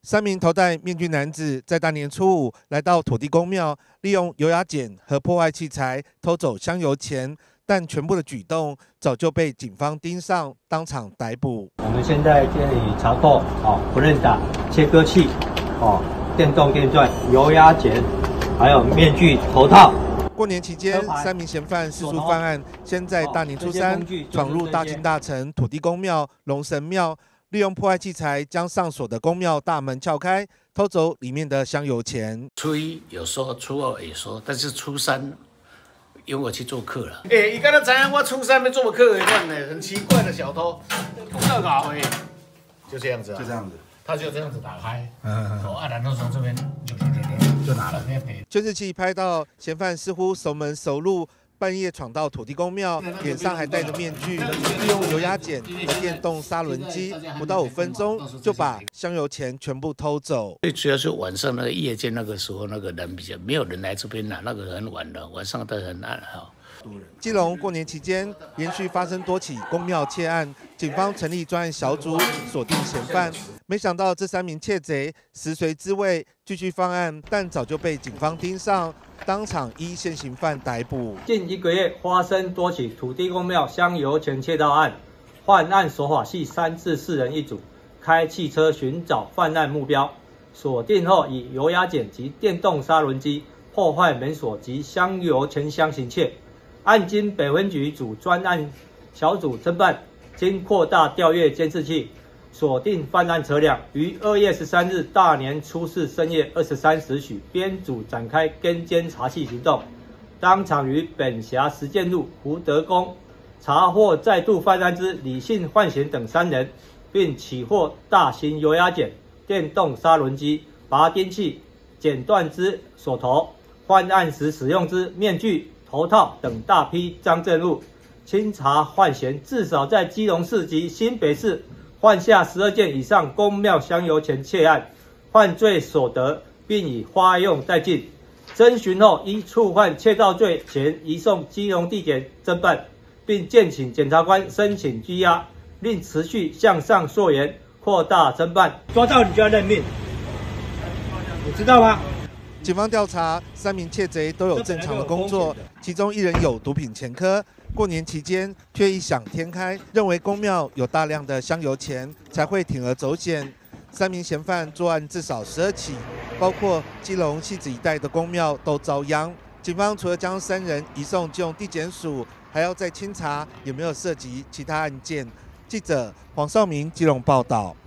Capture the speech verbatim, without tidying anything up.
三名头戴面具男子在大年初五来到土地公庙，利用油压剪和破坏器材偷走香油钱，但全部的举动早就被警方盯上，当场逮捕。 我们现在这里查扣哦，不认打、切割器哦、电动电钻、油压剪，还有面具、头套。 过年期间，三名嫌犯释出犯案，先在大年初三闯入大金大城土地公庙、龙神庙，利用破坏器材将上锁的公庙大门撬开，偷走里面的香油钱。 初一有说，初二也说，但是初三因为我去做客了。 哎、欸，你刚才知影我初三要做客的款呢，很奇怪的小偷，特搞回，就这样子啊， 就这样子， 他就这样子打开，嗯嗯，哦，啊，然后从这边就就就就拿了那赔。 监视器拍到嫌犯似乎熟门熟路，半夜闯到土地公庙，脸上还戴着面具，利用油压剪和电动砂轮机，不到五分钟就把香油钱全部偷走。 最主要是晚上那个夜间那个时候，那个人比较没有人来这边拿，那个很晚了，晚上都很暗哈。 基隆过年期间连续发生多起公庙窃案，警方成立专案小组锁定嫌犯，没想到这三名窃贼食髓知味，继续犯案，但早就被警方盯上，当场依现行犯逮捕。 近一个月发生多起土地公庙香油钱窃盗案，犯案手法系三至四人一组，开汽车寻找犯案目标，锁定后以油压剪及电动砂轮机破坏门锁及香油钱箱行窃。 案经北分局组专案小组侦办，经扩大调阅监视器，锁定犯案车辆，于二月十三日大年初四深夜二十三时许，编组展开跟监查缉行动，当场于本辖实践路福德宫查获再度犯案之李姓犯嫌等三人，并起获大型油压剪、电动砂轮机、拔钉器、剪断之锁头、犯案时使用之面具。 头套等大批赃证物，清查犯嫌至少在基隆市及新北市犯下十二件以上公庙香油钱窃案，犯罪所得并已花用殆尽。侦讯后，依触犯窃盗罪前移送基隆地检侦办，并建请检察官申请拘押，另持续向上溯源，扩大侦办。抓到你就要认命，你知道吗？ 警方调查，三名窃贼都有正常的工作，其中一人有毒品前科。过年期间却异想天开，认为公庙有大量的香油钱，才会铤而走险。三名嫌犯作案至少十二起，包括基隆汐止一带的公庙都遭殃。警方除了将三人移送基隆地检署，还要再清查有没有涉及其他案件。记者黄少明基隆报道。